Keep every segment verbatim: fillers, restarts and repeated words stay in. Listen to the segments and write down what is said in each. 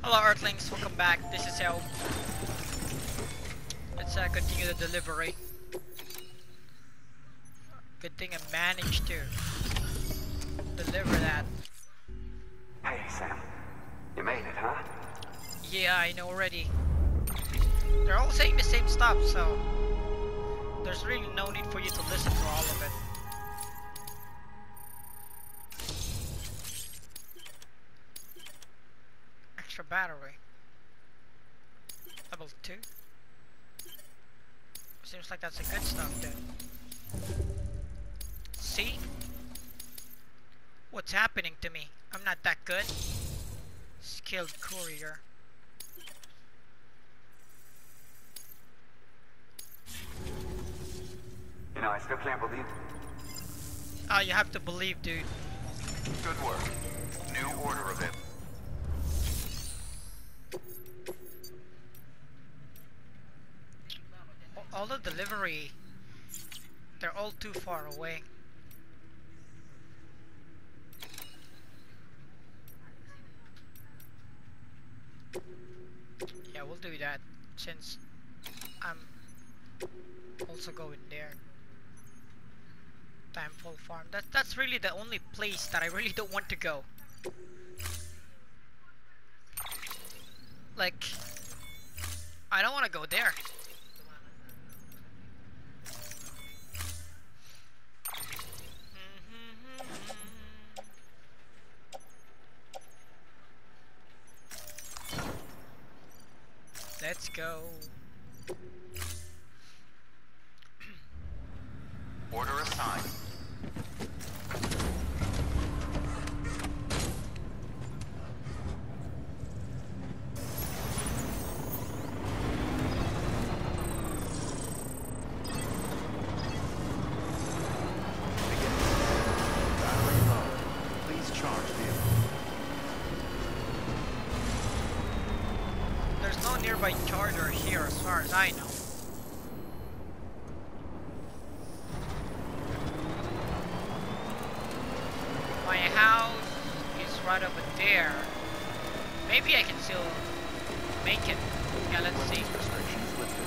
Hello Earthlings, welcome back. This is El. Let's uh, continue the delivery. Good thing I managed to deliver that. Hey Sam, you made it, huh? Yeah, I know already. They're all saying the same stuff, so there's really no need for you to listen to all of it. Extra battery. Level two. Seems like that's a good stuff then. See? What's happening to me? I'm not that good. Skilled courier. You know, I still can't believe Ah, you have to believe, dude. Good work. New order of it. All the delivery, they're all too far away. Yeah, we'll do that since I'm also going there. Timeful Farm. That that's really the only place that I really don't want to go. Like, I don't want to go there. Let's go. Order assigned. Battery low. Please charge vehicle. There's no nearby charger here as far as I know. My house is right over there. Maybe I can still make it. Yeah, let's see. Restrictions lifted.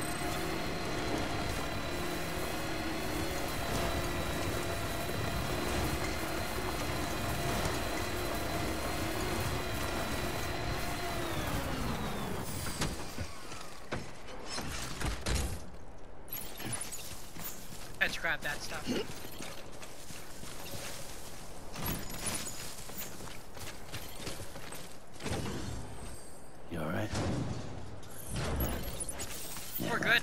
Let's grab that stuff. You alright? We're good.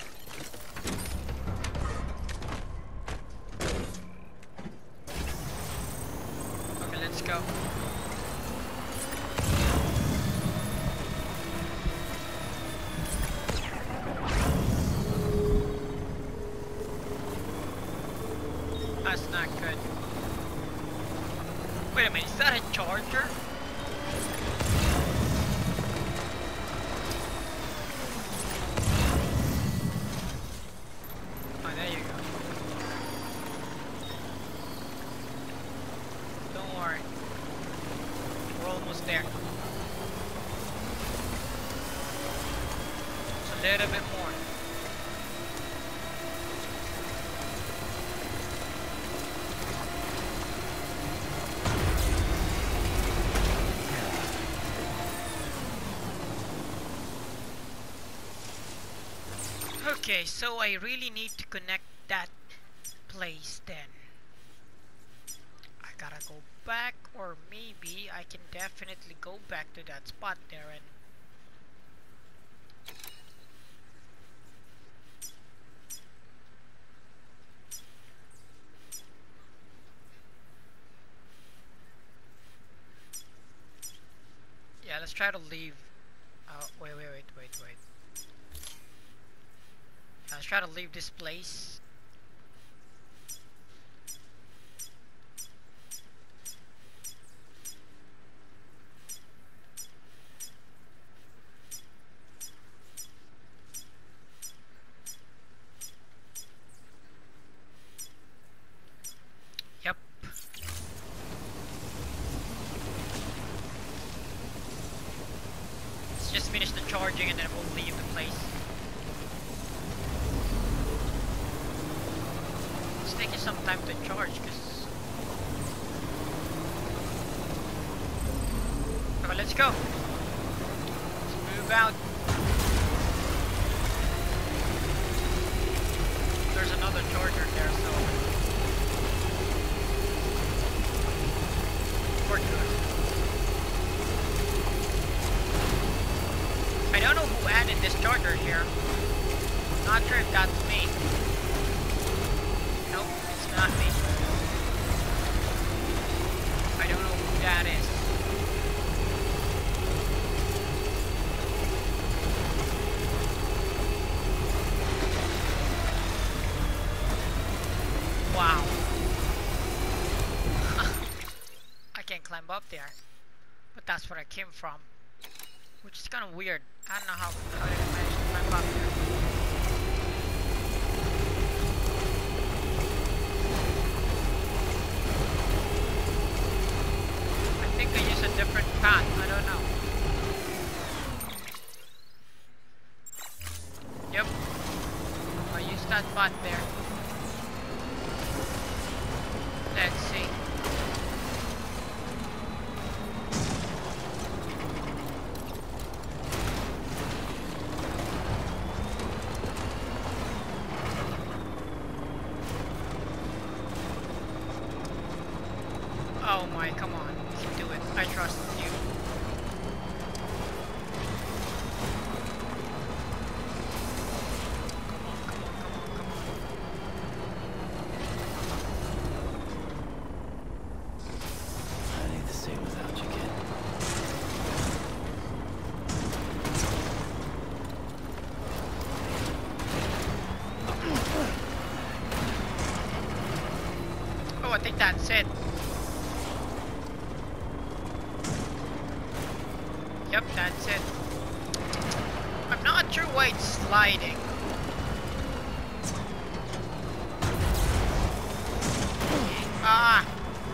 Okay, let's go. That's not good. Wait a minute, is that a charger? Oh, there you go. Don't worry. We're almost there. Just a little bit more. Okay, so I really need to connect that place then. I gotta go back, or maybe I can definitely go back to that spot there and yeah, let's try to leave. Uh, wait, wait, wait, wait, wait. Let's try to leave this place. Yep. finish the charging and then we'll leave the place. It's taking some time to charge because... Okay, let's go. Let's move out. There's another charger there, so... We're good. I don't know who added this charger here. Not sure if that's me. Nope, it's not me. I don't know who that is. Wow. I can't climb up there. But that's where I came from. Which is kind of weird. I don't know how, how did I manage to climb up there. I think I use a different path. I don't know. Yep. I used that path there. Let's see. Oh my, come on. You can do it. I trust you. Come on, come on, come on, come on. I need to stay without you, kid. Oh, I think that's it. Yep, that's it. I'm not sure why it's sliding. Ah!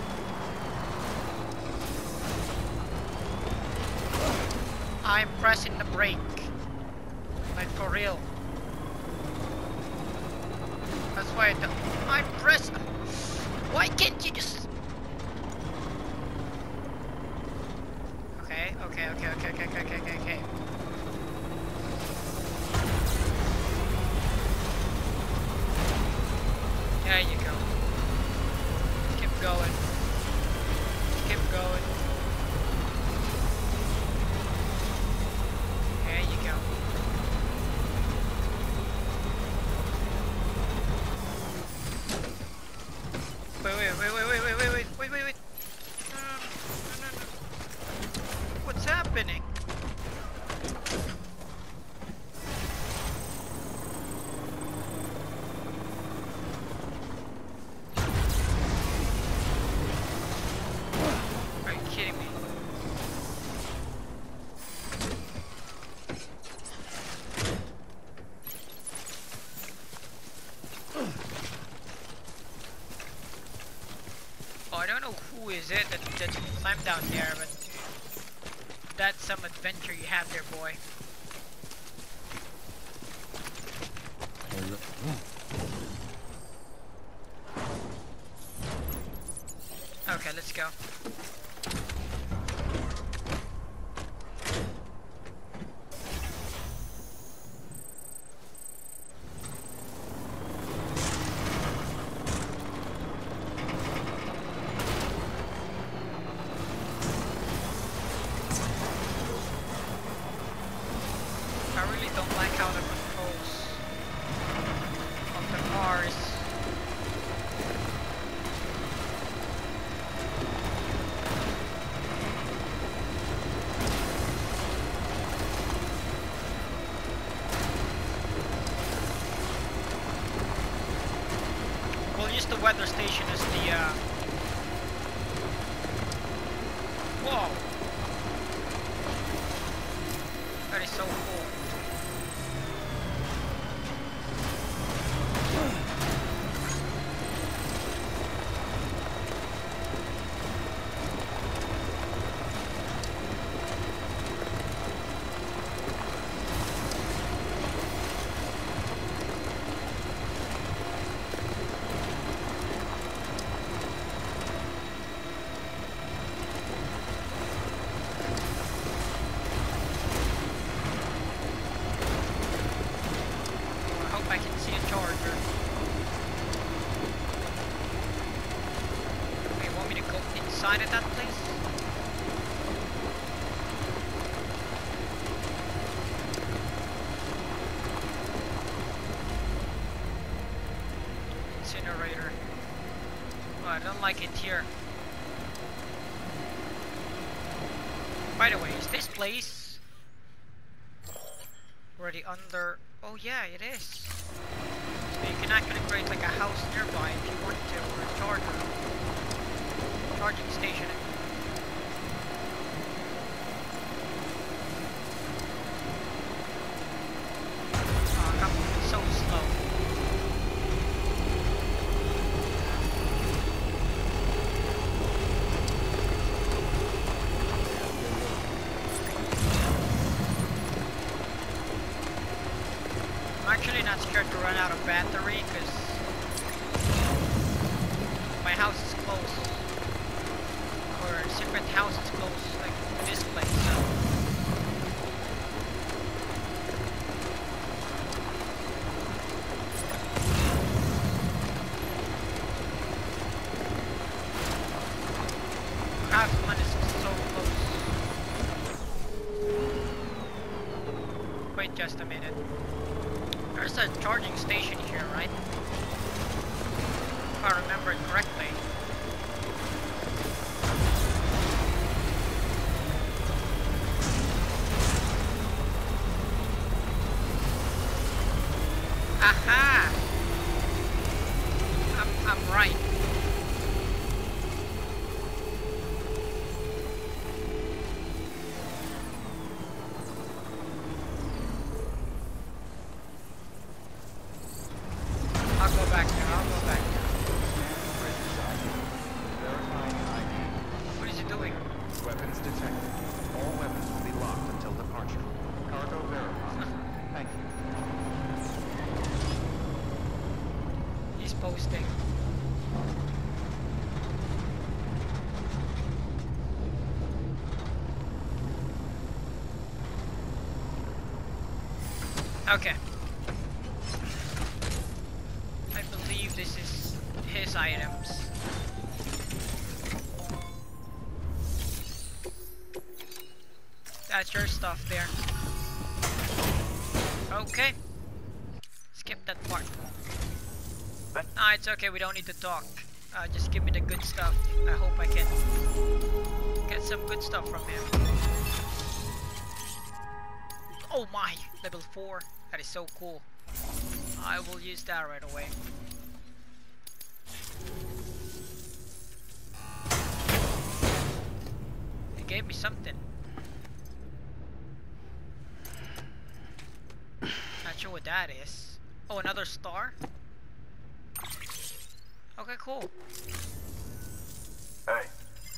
I'm pressing the brake. Like for real. That's why I don't... I press... Why can't you just... Okay, okay, okay, okay, okay, okay, okay, okay. There you go. Keep going. Keep going. There you go. Wait, wait, wait, wait, wait, wait, wait, wait, wait, wait, wait. No, no, no, no. What's happening? Are you kidding me? Oh, I don't know who is it that, that can climb down there, but that's some adventure you have there, boy. Hey, look. Okay, let's go. I really don't like how the controls of the cars. We'll use the weather station as the uh whoa. That is so cool. sign at that place? Incinerator. Oh, I don't like it here. By the way, is this place already under... Oh yeah, it is. So you can actually create like a house nearby if you want to, or a charger. Charging station. Oh, come on, it's so slow. I'm actually not scared to run out of battery because my house is close. Or secret house is close, like to this place, so. Half one is so close. Wait just a minute. There's a charging station here, right? If I remember it correctly. Aha! I'm, I'm right. I'll go back there, I'll go back there. What is he doing? Weapons detected. All weapons will be locked until departure. Cargo verified. Thank you. He's posting. Okay. I believe this is his items. That's your stuff there. Okay. Skip that part. Nah, it's okay, we don't need to talk. Uh, just give me the good stuff. I hope I can get some good stuff from him. Oh my! Level four. That is so cool. I will use that right away. It gave me something. Not sure what that is. Oh, another star? Okay, cool. Hey.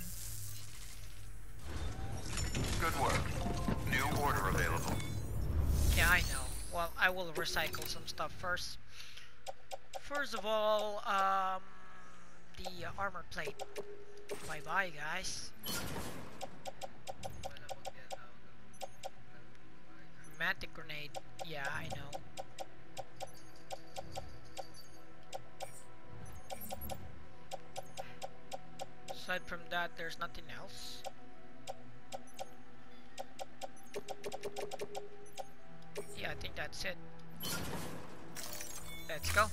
Good work. New order available. Yeah, I know. Well, I will recycle some stuff first. First of all, um, the uh, armor plate. Bye bye, guys. Romantic grenade. Yeah, I know. Aside from that, there's nothing else. Yeah, I think that's it. Let's go.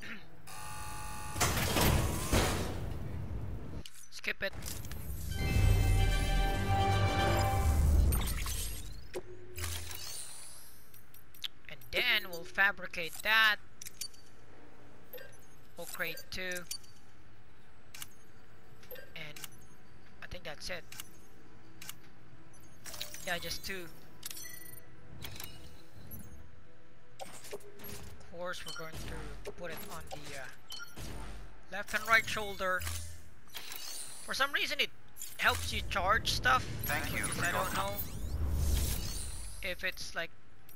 Skip it. And then we'll fabricate that. We'll create two. And I think that's it. Yeah, just two. Of course, we're going to put it on the uh, left and right shoulder. For some reason, it helps you charge stuff. Thank you for I don't your- know if it's like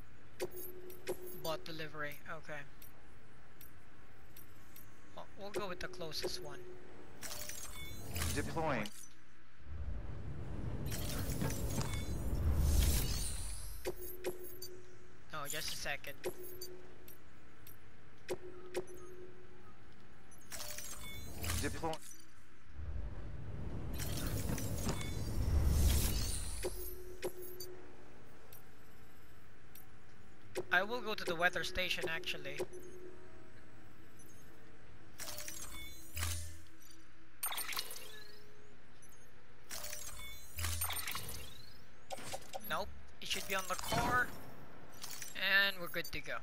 bot delivery. Okay. Well, we'll go with the closest one. Deploying. No, just a second. Deploy. I will go to the weather station actually. Nope, it should be on the car. And we're good to go.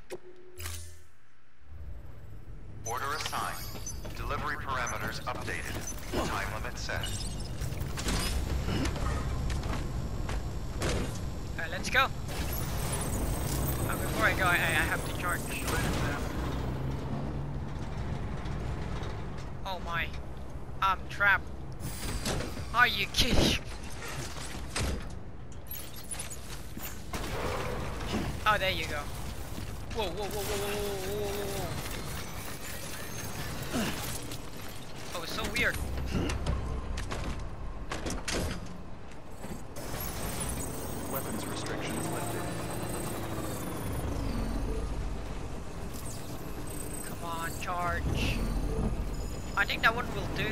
Order assigned. Delivery parameters updated. Time limit set. Alright, let's go. Uh, before I go, I, I have to charge. Oh my. I'm trapped. Are you kidding? Oh, there you go. Whoa, whoa, whoa, whoa, whoa, whoa, whoa, whoa. Oh, it's so weird. Weapons restrictions lifted. Come on, charge. I think that one will do.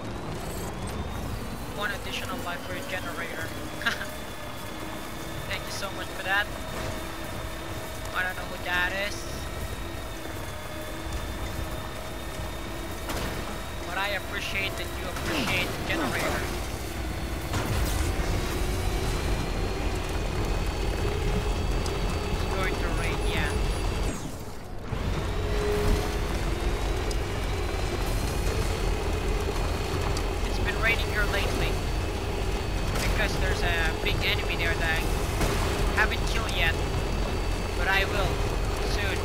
One additional life for a generator. Thank you so much for that. I don't know who that is. But I appreciate that you appreciate the generator. It's going to rain, yeah. It's been raining here lately. Because there's a big enemy there that I haven't killed yet. But I will soon.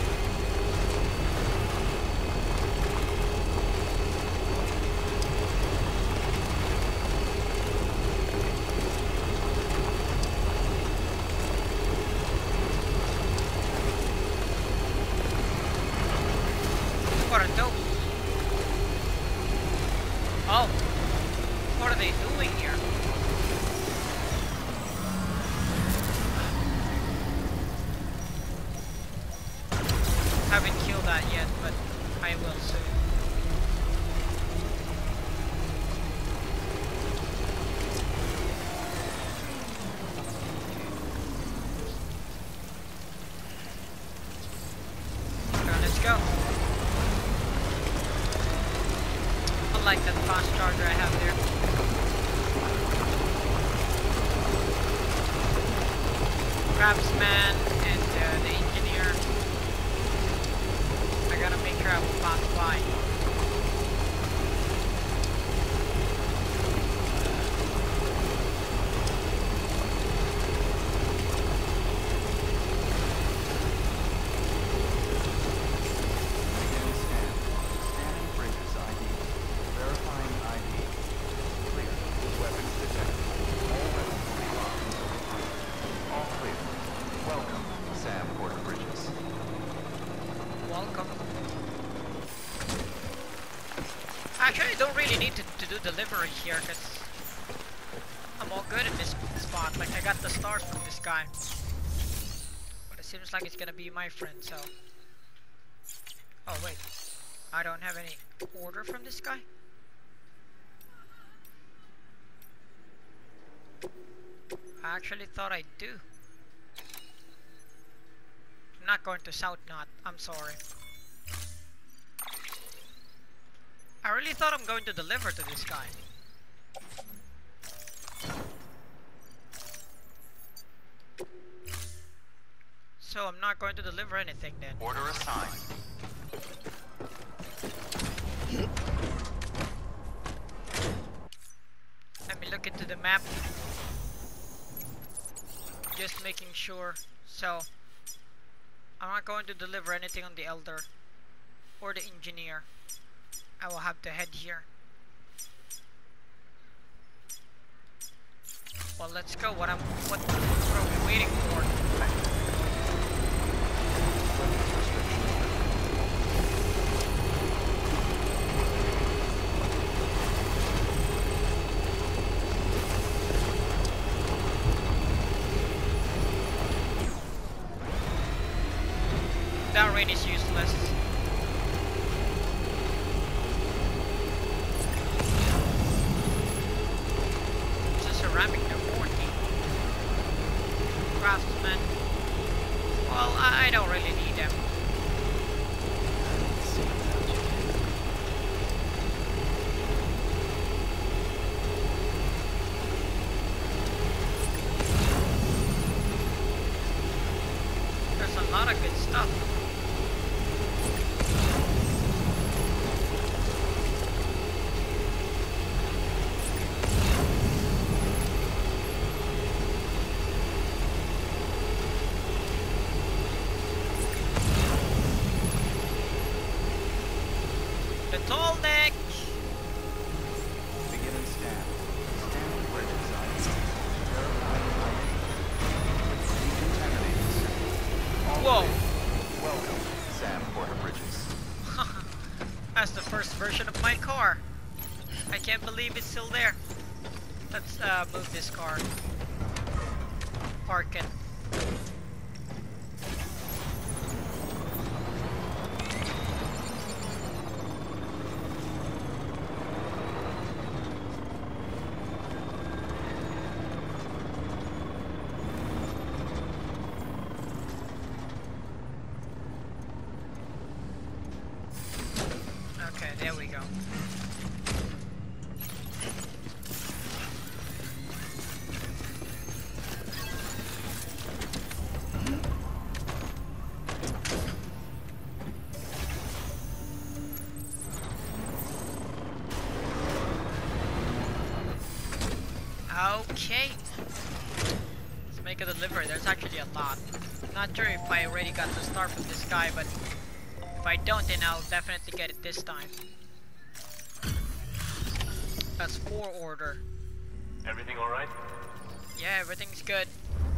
What are those? Oh, what are they doing here? Haven't killed that yet, but I will soon. Okay, let's go. I like that fast charger I have there. Craftsman and uh, the engineer. I gotta make sure I will pass by. Beginning scan. Scanning bridges I D. Verifying I D. Clear. Weapons detected. All weapons will be locked until departure. All clear. Welcome, Sam Porter Bridges. Welcome. Actually, I don't really need to, to do delivery here because I'm all good in this spot. Like, I got the stars from this guy. But it seems like it's gonna be my friend, so. Oh, wait. I don't have any order from this guy? I actually thought I do. I'm not going to South Knot. I'm sorry. I really thought I'm going to deliver to this guy. So I'm not going to deliver anything then. Order assigned. Let me look into the map. Just making sure. So I'm not going to deliver anything on the Elder or the Engineer. I will have to head here. Well, let's go. What I'm what, what are we waiting for? That rain is useless. It's a ceramic, they're fourteen. Craftsman. Well, I, I don't really need them. I need to stay without you, kid. There's a lot of good stuff. The tall deck! Beginning scan. Scanning bridges I D. Verifying I D. Decontaminating signal. All Whoa! clear. Welcome, Sam Porter Bridges. That's the first version of my car. I can't believe it's still there. Let's uh, move this car. Park it. Okay, there we go. Okay. Let's make a delivery. There's actually a lot. Not sure if I already got the star from this guy, but if I don't, then I'll definitely get it this time. That's four order. Everything all right? Yeah, everything's good.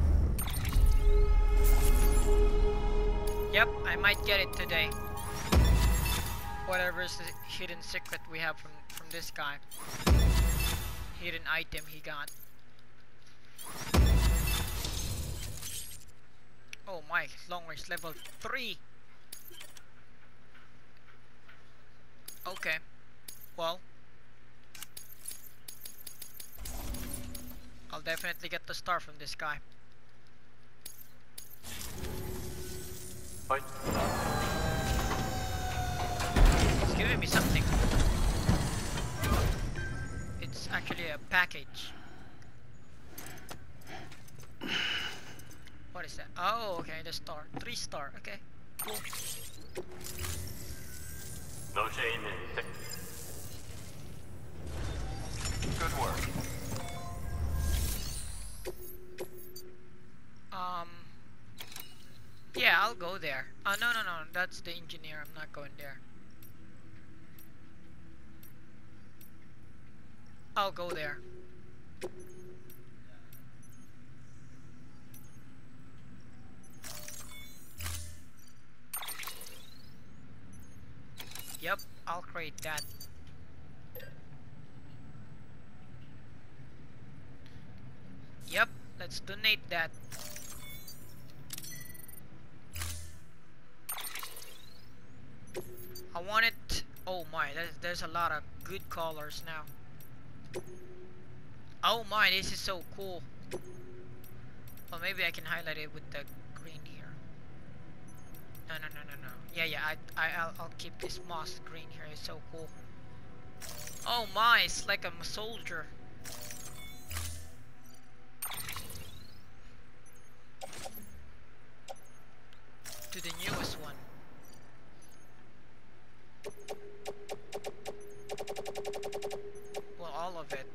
Yep, I might get it today. Whatever's the hidden secret we have from, from this guy. Hidden item he got. Oh my, long range level three. Okay, well, I'll definitely get the star from this guy. Oi. It's giving me something. It's actually a package. What is that? Oh, okay, the star. Three star, okay, cool. No shame in tech. Good work. Um, yeah, I'll go there. Uh, no, no, no, that's the engineer. I'm not going there. I'll go there. Yep, I'll create that. Yep, let's donate that. I want it. Oh my, there's, there's a lot of good colors now. Oh my, this is so cool. Well, maybe I can highlight it with the green here. No, no, no, no, no. Yeah, yeah, I, I, I'll, I'll keep this moss green here. It's so cool. Oh my, it's like I'm a soldier. To the newest one. Well, all of it.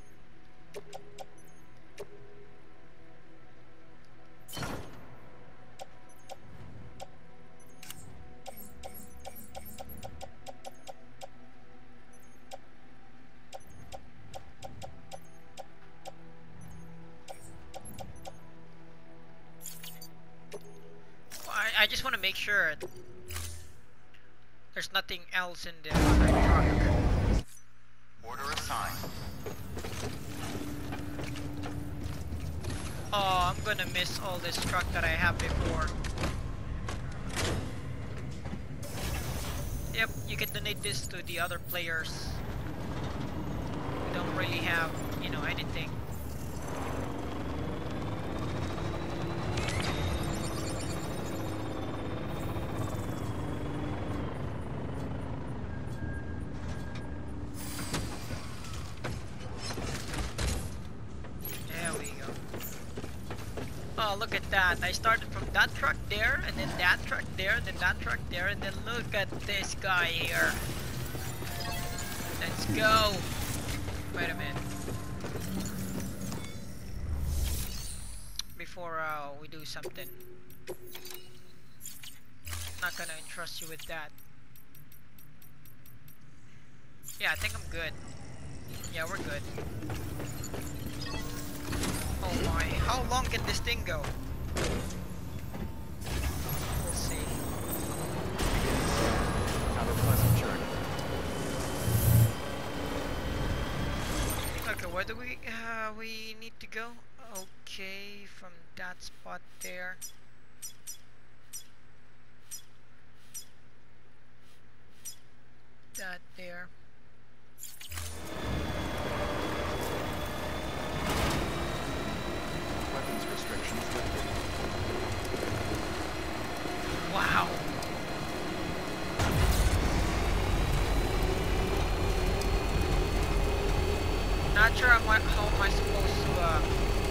I, I just want to make sure there's nothing else in the other truck. Order assigned. Oh, I'm gonna miss all this truck that I have before. Yep, you can donate this to the other players who don't really have, you know, anything. Wow, look at that. I started from that truck there, and then that truck there, and then that truck there, and then look at this guy here. Let's go. Wait a minute. Before uh, we do something. Not gonna entrust you with that. Yeah, I think I'm good. Yeah, we're good. Oh my, how long can this thing go? We'll see. Have a pleasant journey. Okay, where do we uh, we need to go? Okay, from that spot there. That there. Weapons restrictions lifted. Wow. Not sure how, how am I supposed to uh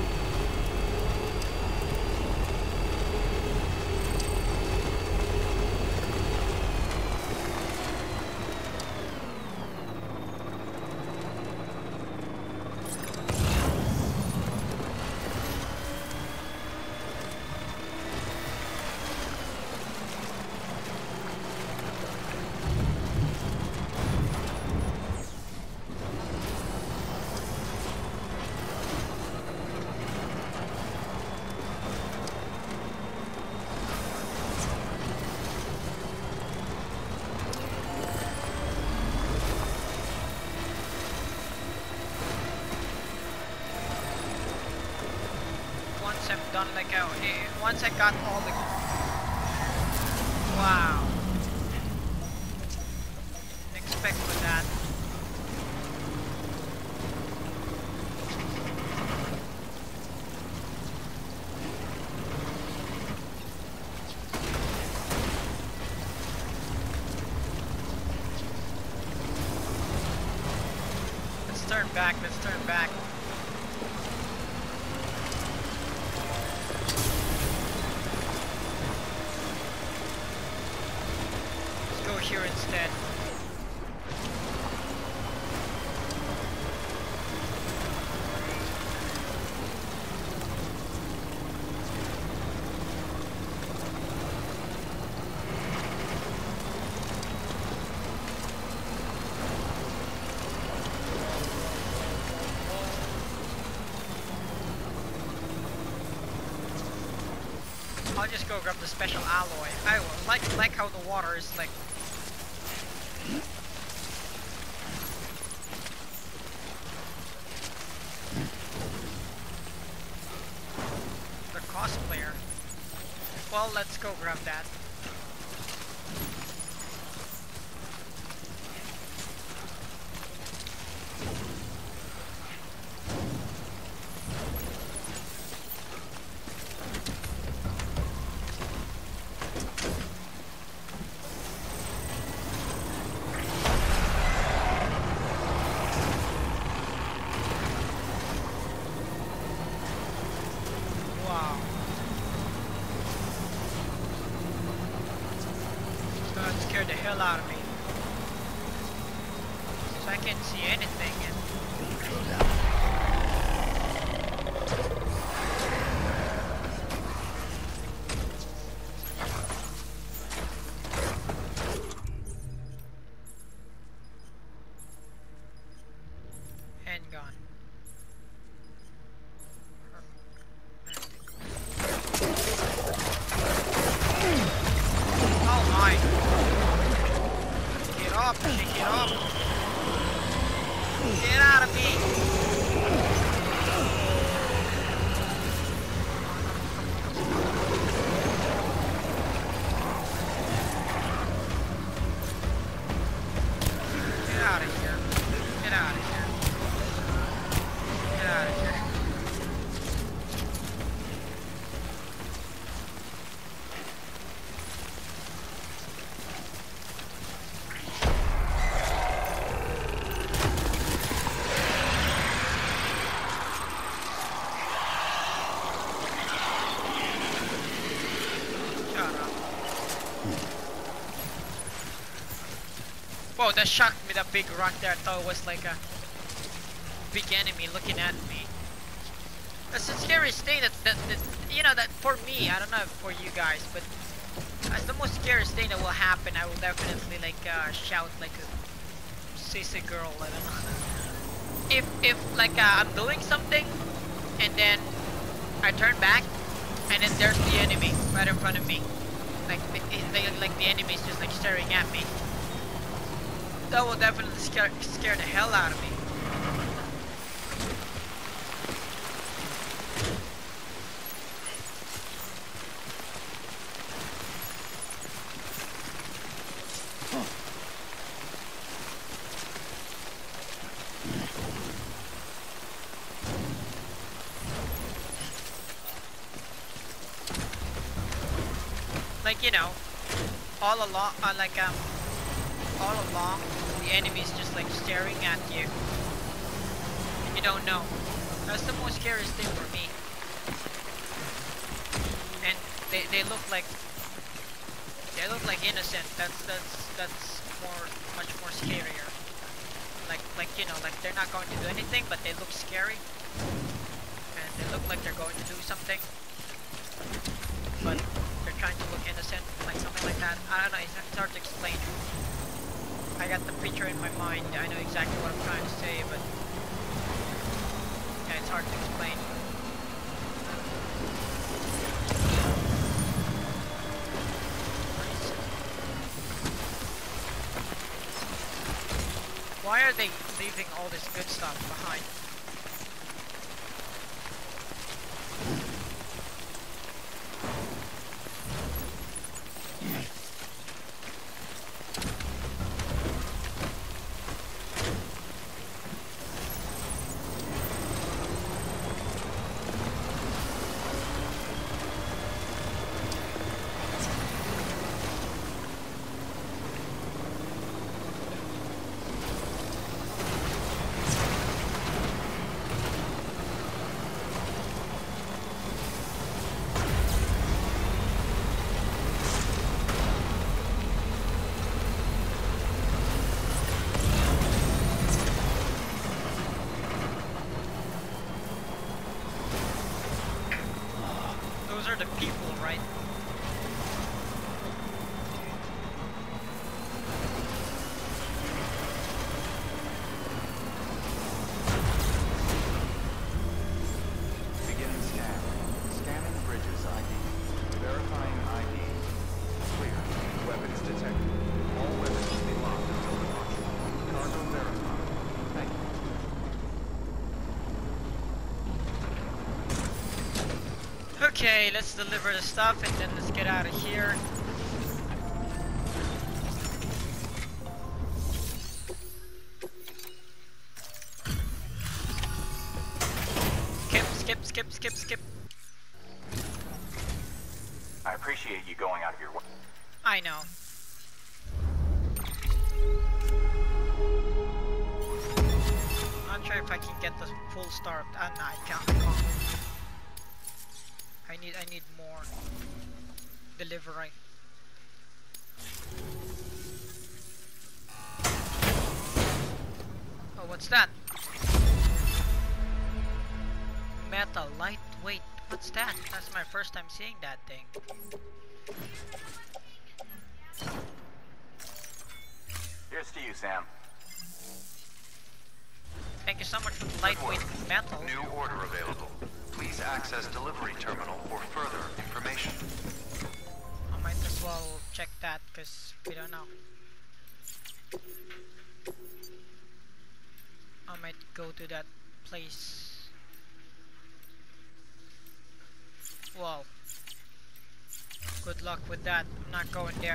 I'm done like out here. Once I got all the wow. Didn't expect for that. Let's turn back, let's turn back. Here instead. I'll just go grab the special alloy. I like like how the water is like the cosplayer. Well, let's go grab that. Scared the hell out of me. So I can't see anything. And handgun. Oh my! Get up, shake it up. Get out of me. Get out of here. Get out of here. Get out of here. Whoa, that shocked me, that big rock there. I thought it was like a big enemy looking at me. That's the scariest thing that, that, that, you know, that for me, I don't know for you guys, but that's the most scariest thing that will happen. I will definitely like uh, shout like a sissy girl, I don't know. If, if like uh, I'm doing something and then I turn back and then there's the enemy right in front of me. Like, it, they, like the enemy is just like staring at me. That will definitely scare, scare the hell out of me. Like, you know, all along, uh, like, um, all along, the enemy's just like staring at you. And you don't know. That's the most scariest thing for me. And they, they look like, they look like innocent. That's, that's, that's more, much more scarier. Like, like, you know, like they're not going to do anything, but they look scary. And they look like they're going to do something. But they're trying to look innocent, like something like that. I don't know, it's, it's hard to explain. I got the picture in my mind. I know exactly what I'm trying to say, but yeah, it's hard to explain. Why are they leaving all this good stuff behind? Those are the people, right? Beginning scan. Scanning bridges I D. Verifying I D. Clear. Weapons detected. All weapons will be locked until departure. Cargo verified. Thank you. Okay, let's deliver the stuff and then let's get out of here. Skip, skip, skip, skip, skip. I appreciate you going out of your way. I know. Not sure if I can get the full start. Ah, uh, no, I can't. I can't. I need, I need more delivery. Oh, what's that? Metal, lightweight. What's that? That's my first time seeing that thing. Here's to you, Sam. Thank you so much for the lightweight metal. New order available. Please access delivery terminal for further information. I might as well check that because we don't know. I might go to that place. Whoa. Good luck with that. I'm not going there.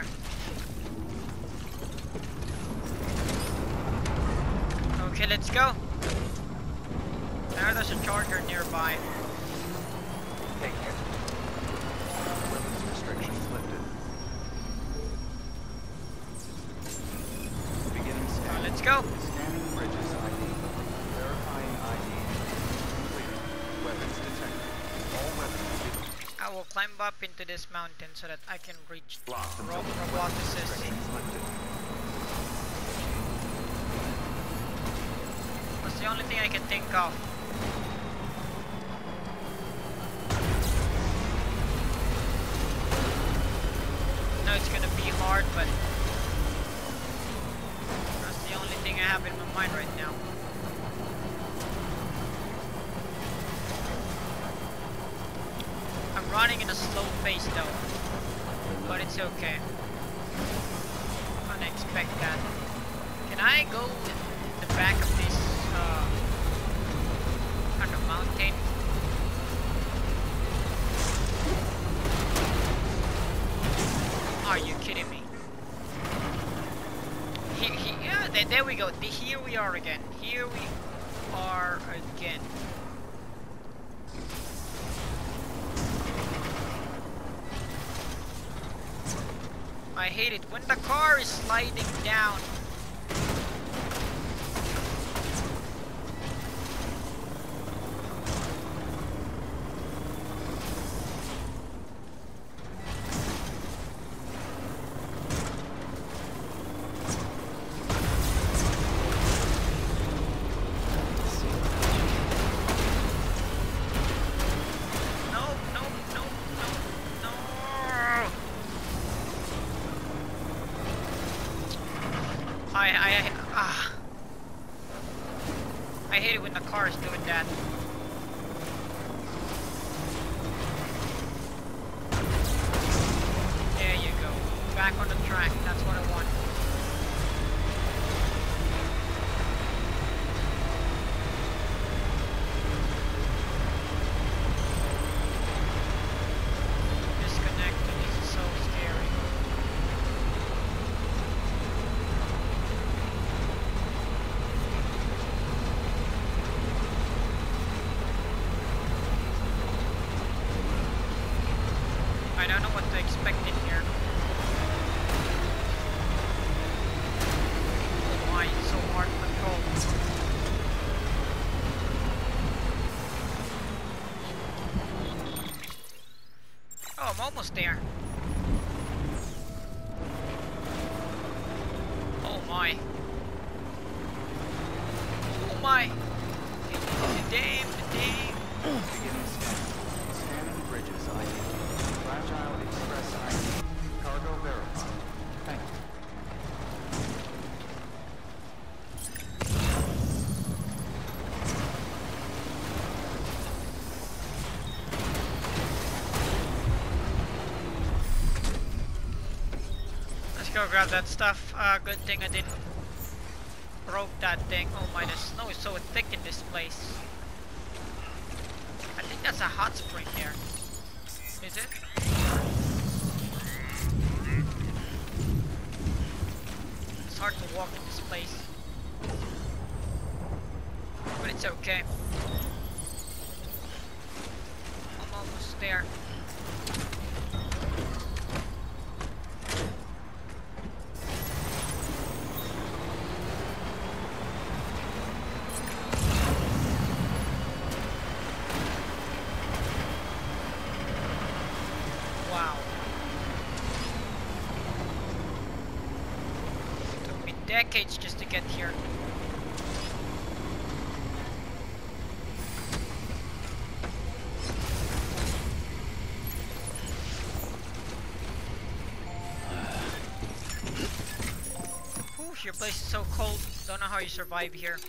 Okay, let's go. Now there's a charger nearby. Take care. Weapons restrictions lifted. Beginning scan. Uh, let's go. Scanning bridges I D. Verifying I D. Clear. Weapons detected. All weapons will be I will climb up into this mountain so that I can reach locked ro until robotics. restrictions lifted. That's the only thing I can think of. I know it's gonna be hard, but that's the only thing I have in my mind right now. I'm running in a slow pace though, but it's okay. Can't expect that. Can I go in the back of this uh, kind of mountain? Are you kidding me? Here, here, yeah, there, there we go. The, here we are again. Here we are again. I hate it when the car is sliding down. I, I, ah. I hate it when the car is doing that. There you go. Back on the track. That's what I want. Disconnected. This is so scary. I don't know what to expect in here. Oh my, it's so hard to control. Oh, I'm almost there. Oh my. Oh my. Damn, damn. Beginning scan. Scanning bridges I D. Fragile Express I D. Cargo verified. Thank you. Let's go grab that stuff. Uh, good thing I didn't broke that thing. Oh my, the snow is so thick in this place. I think that's a hot spring here. Is it? It's hard to walk in this place. But it's okay. I'm almost there. Wow. It took me decades just to get here. Ooh, your place is so cold. Don't know how you survive here.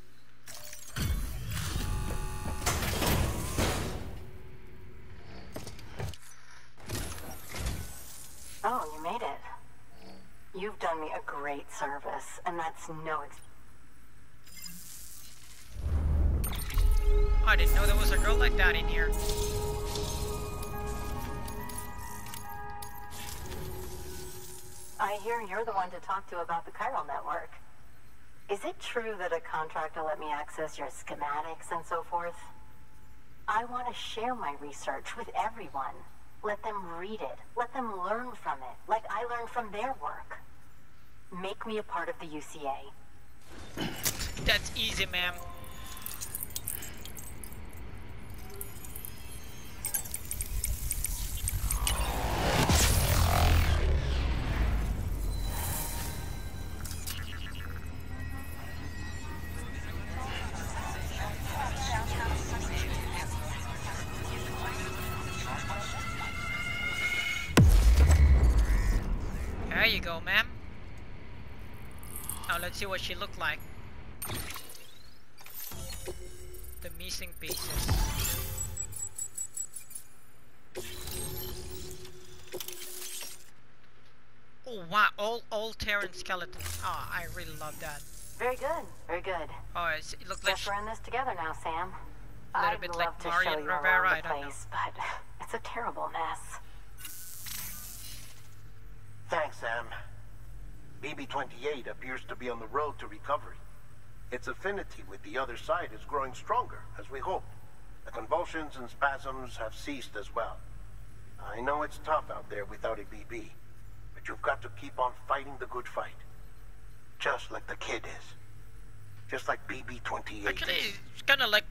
Oh, you made it. You've done me a great service, and that's no ex- I didn't know there was a girl like that in here. I hear you're the one to talk to about the chiral network. Is it true that a contractor let me access your schematics and so forth? I want to share my research with everyone. Let them read it. Let them learn from it, like I learned from their work. Make me a part of the U C A. That's easy, ma'am. There you go, ma'am. Now let's see what she looked like. The missing pieces. Oh wow, all all Terran skeletons. Ah, oh, I really love that. Very good, very good. Oh, it's, it looked like Guess we're in this together now, Sam. a little I'd bit love like to Mario show and you Rivera. around I the don't know. place, but it's a terrible mess. Thanks, Sam. B B twenty-eight appears to be on the road to recovery. Its affinity with the other side is growing stronger, as we hoped. The convulsions and spasms have ceased as well. I know it's tough out there without a B B, but you've got to keep on fighting the good fight. Just like the kid is. Just like B B twenty-eight Actually, is. it's kind of like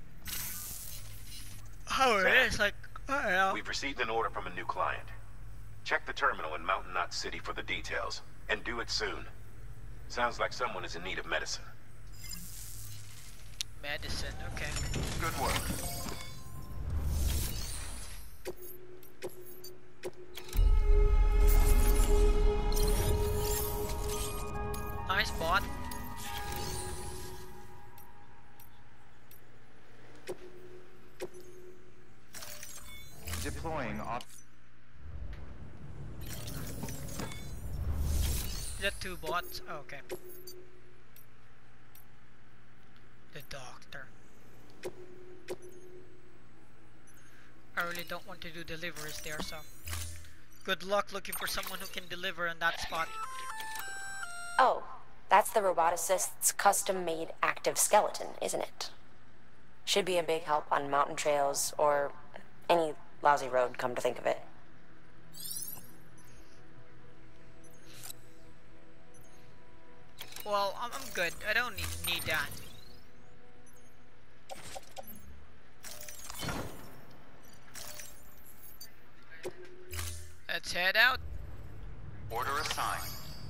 how it Sam, is. Like, I don't know. We've received an order from a new client. Check the terminal in Mountain Knot City for the details, and do it soon. Sounds like someone is in need of medicine. Medicine, okay. Good work. Nice bot. Deploying op- Is that two bots? Oh, okay. The doctor. I really don't want to do deliveries there, so good luck looking for someone who can deliver in that spot. Oh, that's the roboticist's custom-made active skeleton, isn't it? Should be a big help on mountain trails or any lousy road, come to think of it. Well, I'm, I'm good. I don't need, need that. Let's head out. Order assigned.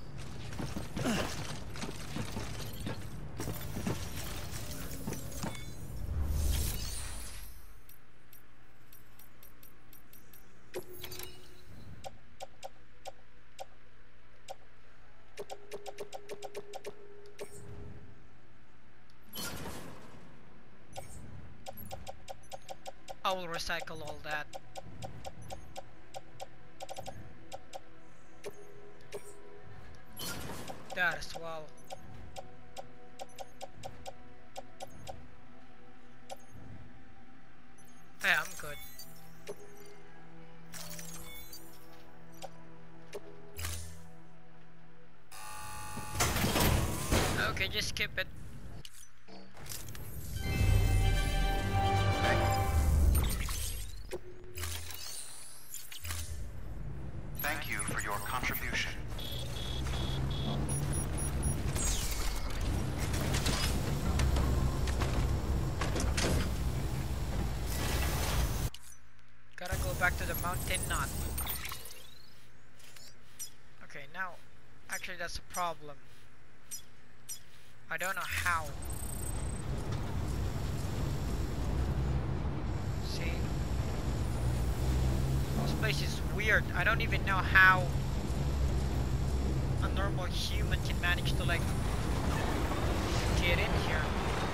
I will recycle all that. That as well. Yeah, I'm good. Okay, just skip it. Thank you for your contribution. Gotta go back to the mountain knot. Okay, now, actually that's a problem. I don't know how. See? This place is weird. I don't even know how a normal human can manage to like get in here.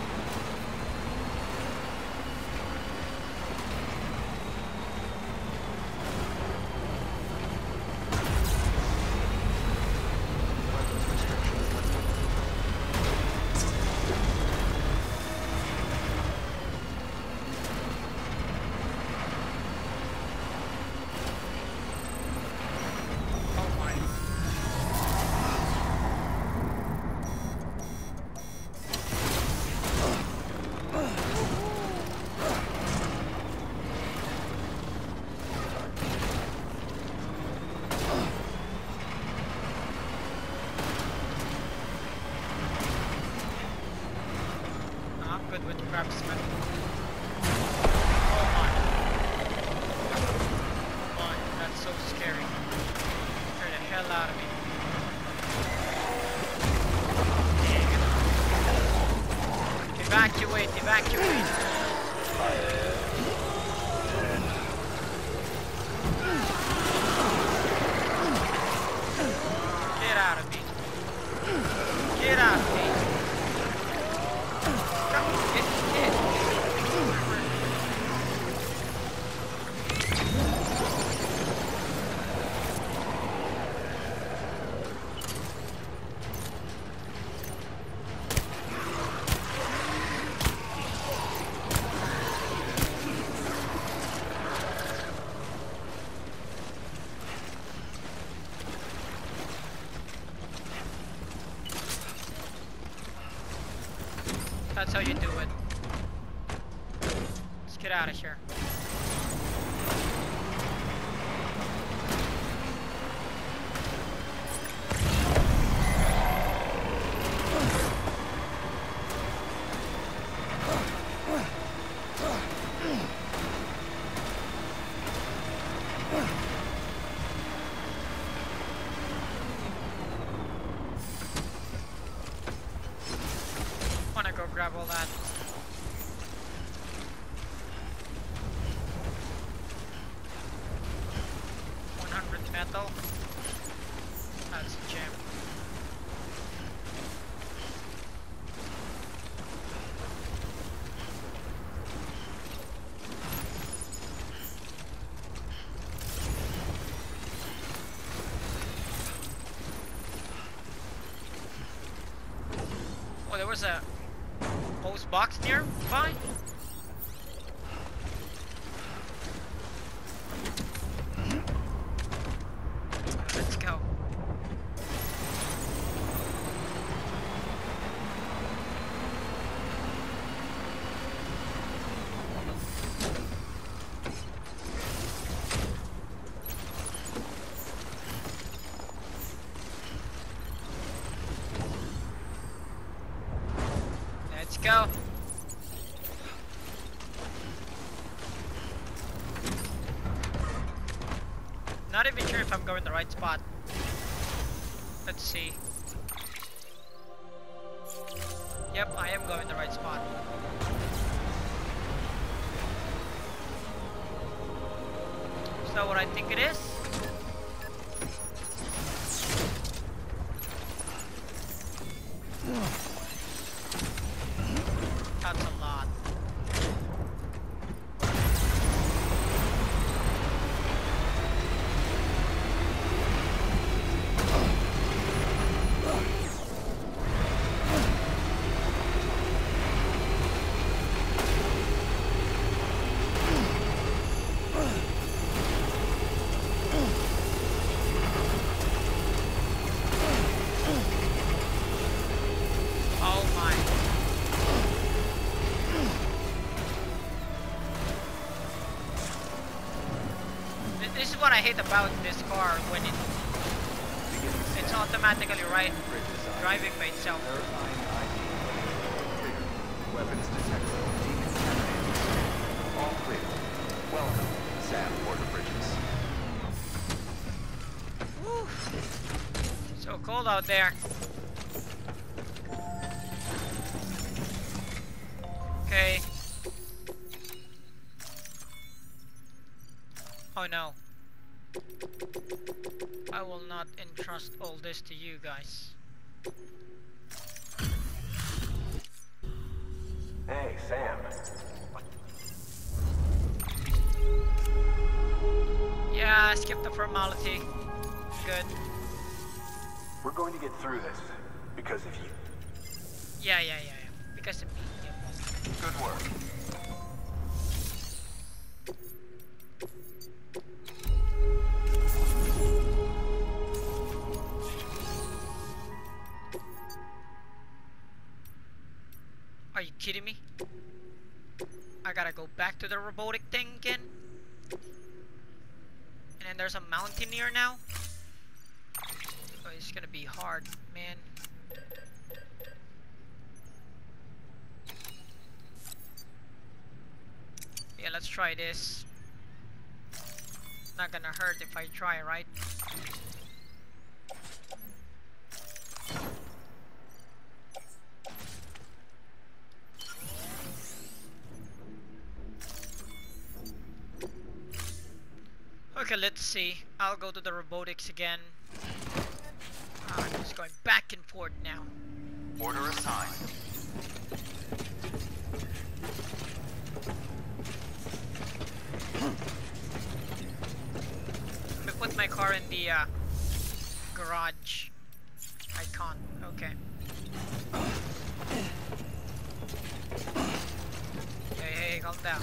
Good with craftsman. Oh my. Oh my, that's so scary. Scare the hell out of me. Evacuate, evacuate. Get out of me. Come on, get, get. That's how you do it. Let's get out of here. Wanna go grab all that. one hundred metal. That's a gem. Oh, there was a post box nearby. Let's go. Let's go. Not even sure if I'm going the right spot. Let's see. Yep, I am going the right spot. Is that what I think it is? That's a lot. Oh my. Th- This is what I hate about this car when it it's automatically right driving by itself. Verifying I D. Clear. Weapons detected. Decontaminated. All clear. Welcome, Sam Porter Bridges. Woo. So cold out there. Okay. Oh no. I will not entrust all this to you guys. Hey, Sam. Yeah, skip the formality. Good. We're going to get through this because of you. Yeah, yeah, yeah, yeah. Because of me. Yep. Good work. Are you kidding me? I gotta go back to the robotic thing again? And then there's a mountaineer now? Oh, it's gonna be hard, man. Yeah, let's try this. Not gonna hurt if I try, right? Okay, let's see. I'll go to the robotics again. Ah, I'm just going back and forth now. Order assigned. Let me put my car in the uh, garage. I can't. Okay. Hey, hey, calm down.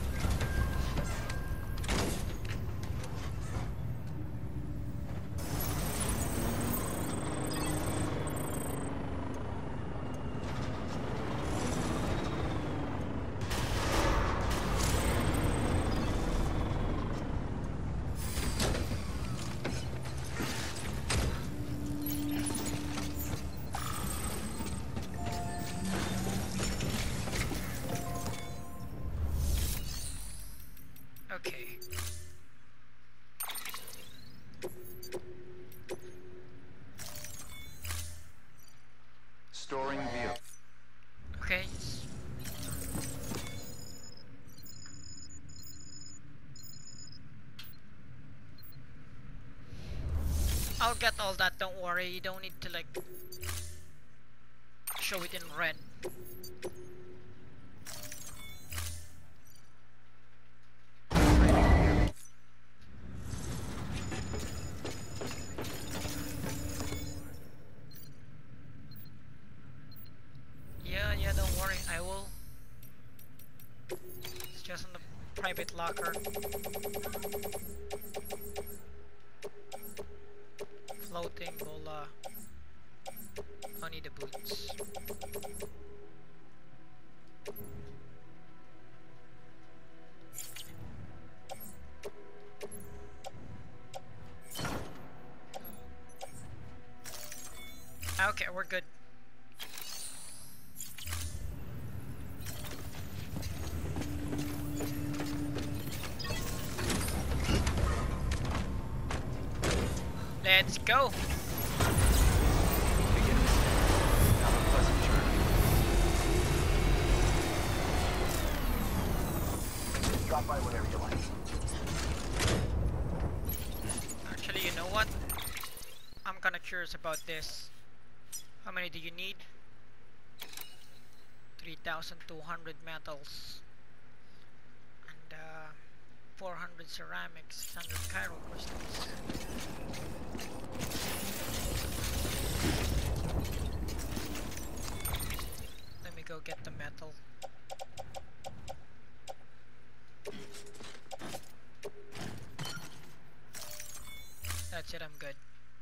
Okay. Storing view. Okay. I'll get all that, don't worry. You don't need to like show it in red. Yeah, yeah, don't worry, I will. It's just in the private locker. Floating bola. Don't need the boots. Okay, we're good. Let's go. Begin the scan. Have a pleasant journey. Drop by whenever you like. Actually, you know what? I'm kinda curious about this. How many do you need? three thousand two hundred metals. And uh, four hundred ceramics, six hundred chiral crystals. Let me go get the metal. That's it, I'm good.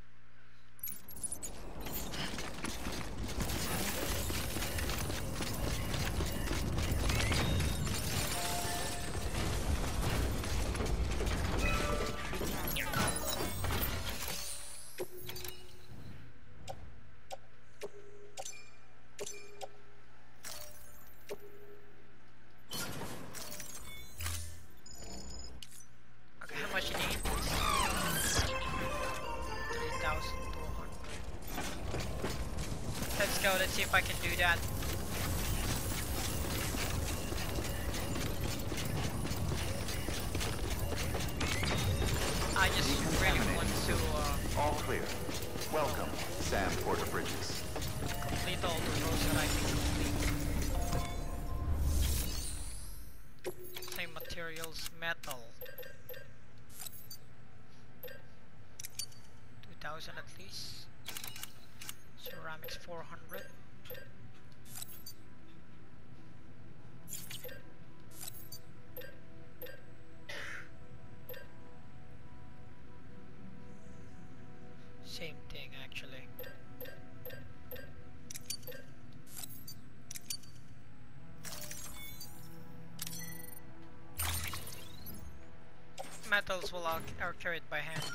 Okay, how much you need? three thousand two hundred. Let's go, let's see if I can do that. I just really want to uh, All clear. Welcome, Sam Porter Bridges. complete all the roads that I can complete. Same materials, metal. two thousand at least. Ceramics four hundred. Same thing actually. Metals will are are carried by hand.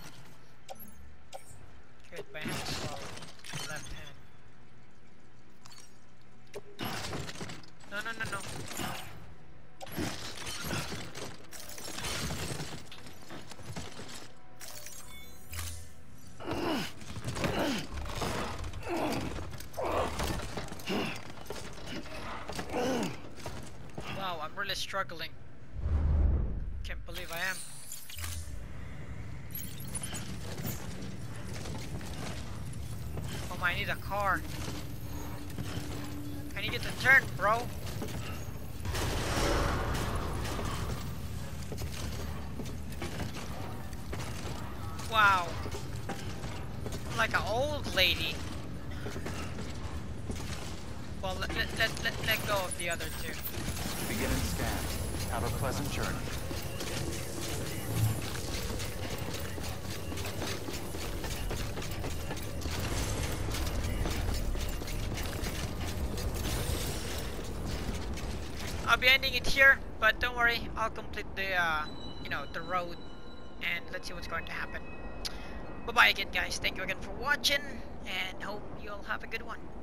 Carried by hand as well. Left hand. No, no, no, no. Wow, I'm really struggling. Can't believe I am. I need a car. I need it to turn, bro. Wow. I'm like an old lady. Well, let, let, let, let, let go of the other two. Begin and scan. Have a pleasant journey. I'll be ending it here, but don't worry, I'll complete the, uh, you know, the road, and let's see what's going to happen. Bye-bye again, guys. Thank you again for watching, and hope you all have a good one.